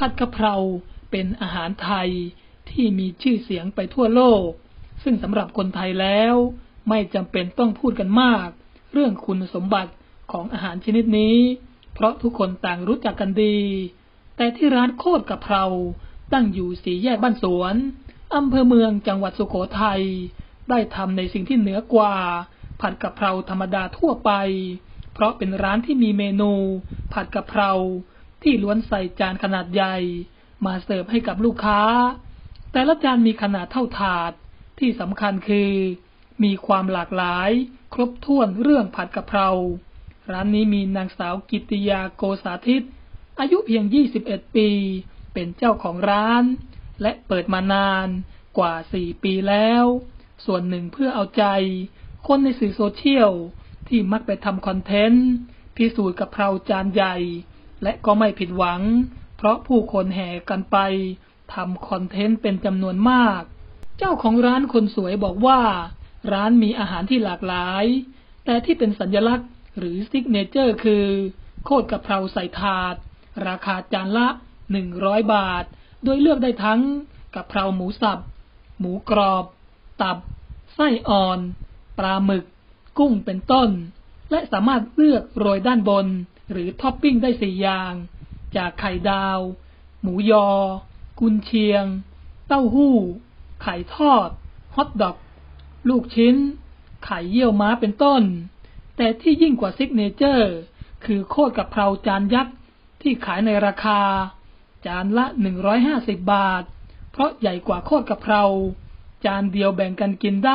ผัดกะเพราเป็นอาหารไทยที่มีชื่อเสียงไปทั่วโลกซึ่งสำหรับคนไทยแล้วไม่จำเป็นต้องพูดกันมากเรื่องคุณสมบัติของอาหารชนิดนี้เพราะทุกคนต่างรู้จักกันดีแต่ที่ร้านโคตรกะเพราตั้งอยู่4 แยกบ้านสวนอำเภอเมืองจังหวัดสุโขทัยได้ทำในสิ่งที่เหนือกว่าผัดกะเพราธรรมดาทั่วไปเพราะเป็นร้านที่มีเมนูผัดกะเพราที่ล้วนใส่จานขนาดใหญ่มาเสิร์ฟให้กับลูกค้าแต่ละจานมีขนาดเท่าถาดที่สำคัญคือมีความหลากหลายครบถ้วนเรื่องผัดกะเพราร้านนี้มีนางสาวกิตติยาโกสาธิตอายุเพียง21 ปีเป็นเจ้าของร้านและเปิดมานานกว่า4 ปีแล้วส่วนหนึ่งเพื่อเอาใจคนในสื่อโซเชียลที่มักไปทำคอนเทนต์พิสูจน์กะเพราจานใหญ่และก็ไม่ผิดหวังเพราะผู้คนแห่กันไปทำคอนเทนต์เป็นจำนวนมากเจ้าของร้านคนสวยบอกว่าร้านมีอาหารที่หลากหลายแต่ที่เป็นสัญลักษณ์หรือซิกเนเจอร์คือโคตรกะเพราใส่ถาดราคาจานละ100 บาทโดยเลือกได้ทั้งกะเพราหมูสับหมูกรอบตับไส้อ่อนปลาหมึกกุ้งเป็นต้นและสามารถเลือกโรยด้านบนหรือท็อปปิ้งได้4 อย่างจากไข่ดาวหมูยอกุนเชียงเต้าหู้ไข่ทอดฮอทดอกลูกชิ้นไข่เยี่ยวม้าเป็นต้นแต่ที่ยิ่งกว่าซิกเนเจอร์คือโคตรกะเพราจานยักษ์ที่ขายในราคาจานละ150 บาทเพราะใหญ่กว่าโคตรกะเพราจานเดียวแบ่งกันกินได้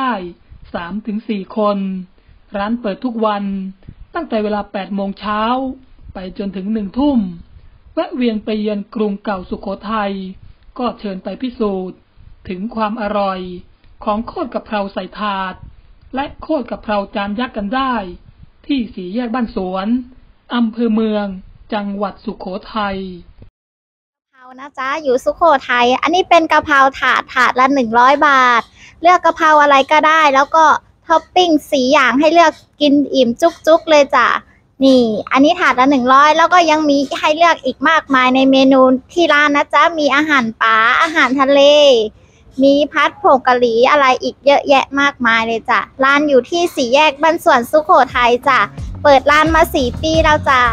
3-4 คนร้านเปิดทุกวันตั้งแต่เวลา 8 โมงเช้าไปจนถึง 1 ทุ่มแวะเวียนไปเยือนกรุงเก่าสุโขทัยก็เชิญไปพิสูจน์ถึงความอร่อยของโคตรกะเพราใส่ถาดและโคตรกะเพราจานยักษ์กันได้ที่4 แยกบ้านสวนอำเภอเมืองจังหวัดสุโขทัยกะเพรานะจ๊ะอยู่สุโขทัยอันนี้เป็นกะเพราถาดละ100 บาทเลือกกะเพราอะไรก็ได้แล้วก็ท็อปปิ้ง4 อย่างให้เลือกกินอิ่มจุกๆเลยจ้ะนี่อันนี้ถาดละ100แล้วก็ยังมีให้เลือกอีกมากมายในเมนูที่ร้านนะจ๊ะมีอาหารป่าอาหารทะเลมีพัดผงกะหรี่อะไรอีกเยอะแยะมากมายเลยจ้ะร้านอยู่ที่4 แยกบ้านสวนสุโขทัยจ้ะเปิดร้านมา4 ปีแล้วจ้ะ